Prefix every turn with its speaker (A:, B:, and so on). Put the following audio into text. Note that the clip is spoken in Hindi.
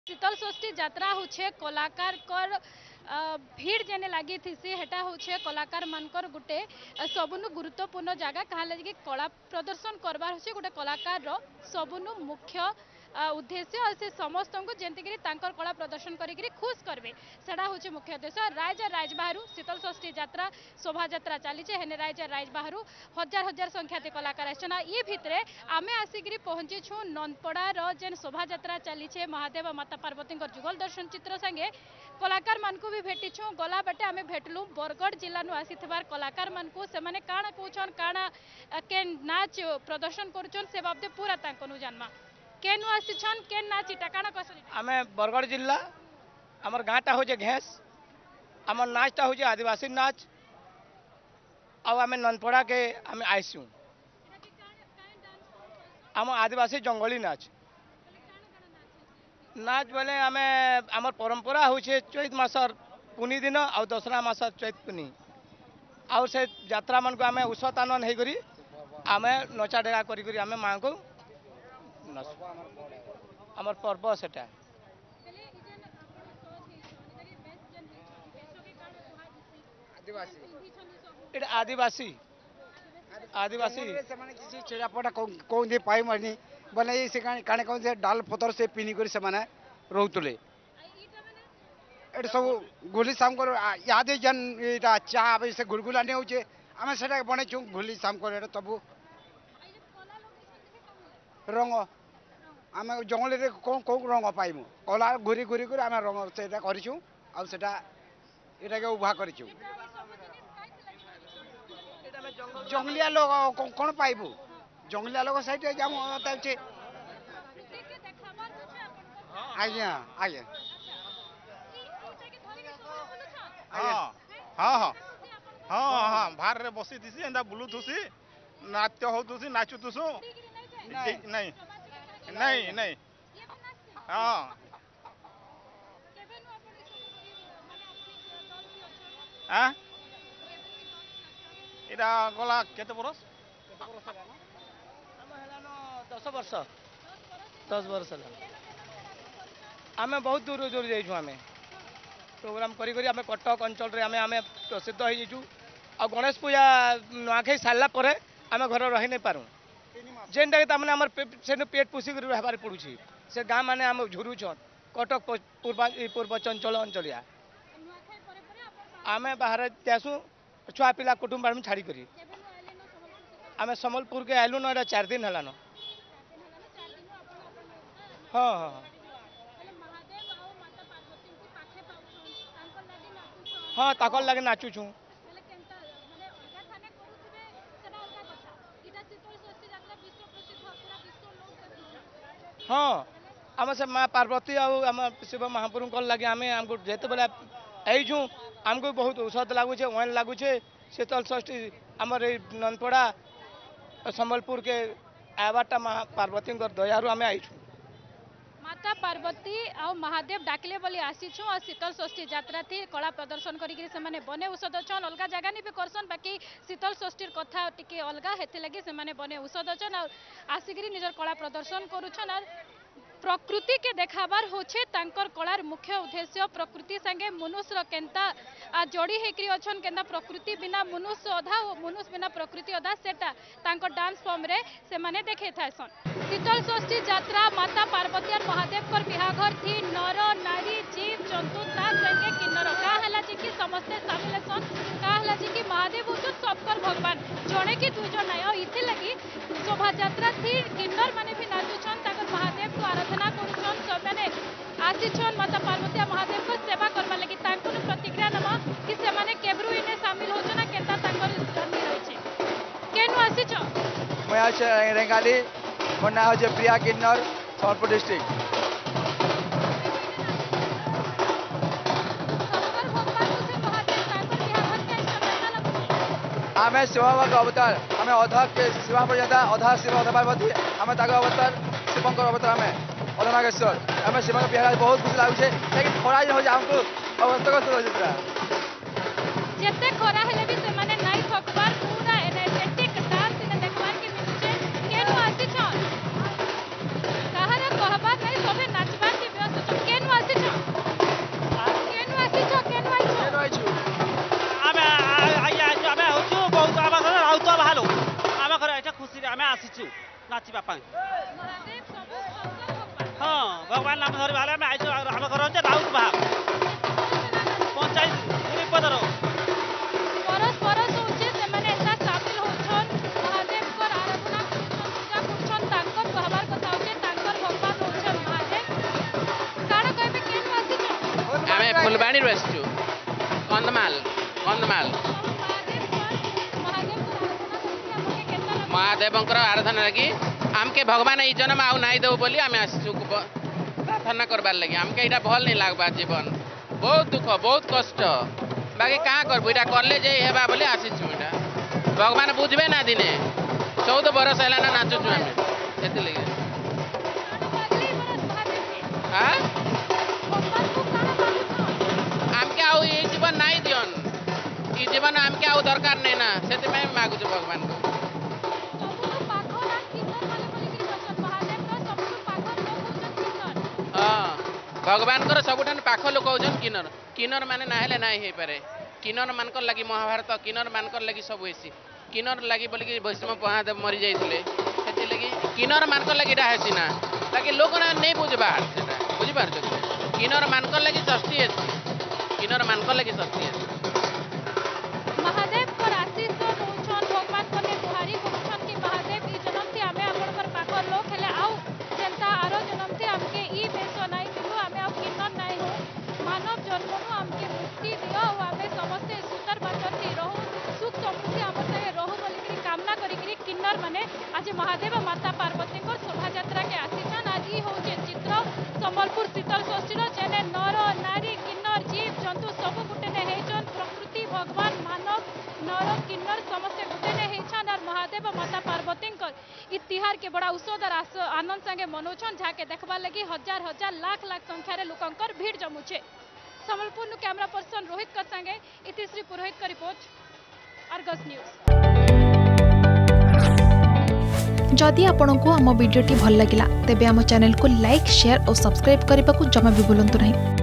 A: शीतल षष्ठी यात्रा होछे कलाकार कर भीड़ जेने लगी थी हेटा होछे कलाकार मानकर गुटे सबुनु गुरुत्वपूर्ण जगह कहा कि कला प्रदर्शन करवार होछे गुटे कलाकार रो सबुनु मुख्य उद्देश्य और से समस्त को जेंतिकरी तांकर कला प्रदर्शन करी खुश करबे सेटा होछे मुख्य उद्देश्य राइज राइज बाहरु शीतल षष्ठी यात्रा शोभा यात्रा चली हेने राइज राइज बाहरु हजार हजार संख्याते कलाकार आछना ये भितरे आमे आसिकरी पहुंची छु नंदपड़ा जेन शोभा यात्रा चली महादेव और माता पार्वती जुगल दर्शन चित्र संगे कलाकार मानकु भी भेटी छु गला बटे आमे भेटलु बरगढ़ जिल्ला नु आसीथबार कलाकार मानकु सेमाने काना कहउछन काना के नाच प्रदर्शन करूछन से बाबदे पूरा तांको नु जानमा केनु आसीछन केन नाच इटा काना कसरी
B: आमे बरगढ़ जिल्ला हमर गाँटा होजे घेस हमर नाचटा होजे आदिवासी नाच अब आमे नंदपड़ा के आमे आइसु आम आदिवासी जंगली नाच नाच बोले आमे आमर परंपरा होचे चैत मासर पुनी दिन आ दसरा मासर चैत पुनी आउ से यात्रा मन को आमे उसत आनंद हे करी आमे नचा डेगा करी करी आमे मां को आमर पर्व सेटा एटा आदिवासी आदिवासी
C: चिड़ापटा कौन दे पाई मरनी बोले से काने कौन से डाल पतर से पिनी कर से माने रोतले एट सब गोली शाम कर यादे जन एटा चा आबे से गुलगुला ने होचे आमे सेटा बने छु गोली शाम कर एटा तबु रंग आमे जंगल रे कोन कोन रंग पाइमु कला घुरी घुरी कर आमे रंग सेटा करिछु आ सेटा एटा के उभा करिछु जंगलिया लोग कौन पाइबू जंगलिया लोग साइड जाम आज्ञा आज्ञा
D: हाँ हाँ हाँ हाँ हाँ बाहर रे बसी थी एंदा बुलू थुसी नाट्य हो थुसी नाचु थुसु नहीं नहीं नहीं हाँ हाँ इटा गला केते बरस
B: 10 वर्ष आमे बहुत दूर दूर जाइछु आमे प्रोग्राम करी करी आमे कटक अंचल रे आमे आमे प्रसिद्ध हो जाइछु आ गणेश पूजा नुआखाई सारला परे आमे घर रही नहीं पारू जेनटा के तामने हमर से पेट पोसी कर रहबार पड़ुछि से गाँ माने आमे झुरुछन कटक पूर्व चंचल अंचलिया आमे बाहर जासु छुआ पिला कुटुंब में छाड़ी करी आमे समलपुर के आलू ना 4 दिन हलान हाँ हाँ हाँ ताकल लगे नाचु छु हाँ आम से माँ पार्वती आम शिव महापुर लगे आम आमको जेते बेले आईछु आमको बहुत औषध लगुचे वन लगुचे शीतल षष्ठी आमर नंदपड़ा संबलपुर के आवाटा माँ पार्वती दयारू आम आईछु
A: माता पार्वती और महादेव डाकले बोली आसीछु और शीतल षष्ठी यात्रा थी कला प्रदर्शन करी से माने बने औषध छन अलगा जगह नहीं भी करसन बाकी शीतल षष्ठी कथा टिके अलगा हेते लगी से माने बने औषध छन और आसिकरी निजर कला प्रदर्शन करूछन और प्रकृति के देखाबार होछे तांकर कलार मुख्य उद्देश्य प्रकृति संगे मनुष्य केंता जोड़ी हेकरी अछन केंता प्रकृति बिना मनुष्य अधा और मनुष्य बिना प्रकृति अधा सेटा तांकर डांस फॉर्म रे से माने देखे थासन शीतल षष्ठी यात्रा माता पार्वती और महादेव कर बिहाघर थी नर नारी जीव जंतु ता संगे किन्नर का हला जी की समस्त शामिल सन का हला जी की महादेव होछन सबकर भगवान जणे की दुई जण नाही इथे लगी शोभा यात्रा थी किन्नर माने भी नाचुछन ताकर महादेव को आराधना करूछन सब माने आसीछन माता पार्वती और महादेव को सेवा करबा लगी तांको प्रतिक्रिया नबा कि से माने केबरु इने शामिल होछ ना केता तांकर धर्मी रहिछे केनु आसीछ
C: मैं आज रेंगाली मोर ना हो प्रिया किन्नर संबलपुर डिस्ट्रिक्ट आम शिव अवतार आम अधा शिव पर्यंत अधा शिव अधा पार्वती आम अवतार शिवंकर अवतार आम अधनागेश्वर आम शिव बिहार बहुत खुशी लगुचे लेकिन खरा हो आमको अवस्था पूरा
A: जेते खरा हेले भी से माने नाइ थकबार पूरा एनर्जेटिक डांस ने देखबार के मिलुचे केनु आसी छन कहारे कहबार नहीं सबे नाचबार के व्यस्त छन
E: नाचवा
A: महादेव सब शंकर भगवान
E: हाँ भगवान नाम धर बाले आम आम घर हो राउत बाहर पंचायत पूरी पदर
A: बरस बरस होचे से माने एता शामिल होछन महादेव को आराधना करछन पूजा करछन तांकर कहबार कथा होचे तांकर भगवान होछन महादेव काण कहबे केन वासी छ
F: आमे फुलबाणी रसचु कंदमाल महादेवंकर आराधना लगी आमके भगवान ई जन्म आउ नाई देव बोली आमे आसचु प्रार्थना करबार लगी आमके इटा भल नहीं लागबा जीवन बहुत दुख बहुत कष्ट बाकी कहाँ करबू इटा करले जे हेबा बोली आसीचु इटा भगवान बुझबे ना दिने 14 बरस हैला ना नाचुचु आमे एते लगे हां आमके आउ ई जीवन नाई दियन ई जीवन आमके आउ दरकार नहीं ना सेते में मागुचु भगवान को भगवान को सबुठान पाख लोक होजन किन्नर किन्नर माने ना हेले नाई हे पारे किन्नर मानकर लगी महाभारत किन्नर मानकर लगी सब हेसी किन्नर लगी बोली भीष्म महादेव मरी जाइथिले सेति लगी किन्नर मानकर लगी डा हेसी ना लगी लोक ना नहीं बुझबार सेटा बुझि पारछ किन्नर मानकर लगी सस्ती हेसी किन्नर मानकर लगी सस्ती हेसी
A: महादेव पर आशीष होछन भगवान कने गुहारी होछन कि महादेव ई जन्म थी आमे आपनकर पाखर लोक हेले आउ जेंता आरो जन्म थी हमके ई बेस नाई दिलु आमे आ किन्नर नाई हो मानव जन्म नु हमके मुक्ति दियो और आमे समस्त सुंदर बातर थी रहू सुख समृद्धि हमर संगे रहू बोली कामना करी किन्नर माने आज महादेव माता पार्वती को शोभा यात्रा के आसीछन आज ई होचे चित्र संबलपुर शीतल षष्ठी रो जेने नर नारी किन्नर जीव जंतु सब गुटे ने हेचन प्रकृति भगवान मानव नर किन्नर समस्त गुटे ने हेछन और महादेव माता पार्वती इतिहार के बड़ा औषध और आनंद संगे मनोछन जाके देखबा लगी हजार हजार लाख लाख संख्या रे लोकंकर भीड़ जमुचे संबलपुर नु कैमरा पर्सन रोहित कर संगे इतिश्री पुरोहित का रिपोर्ट अर्गस न्यूज।
G: जदि आपंक आम भिडी भल लगा तेब आम चैनल को लाइक शेयर और सब्सक्राइब करने को जमा भी भूलु नहीं।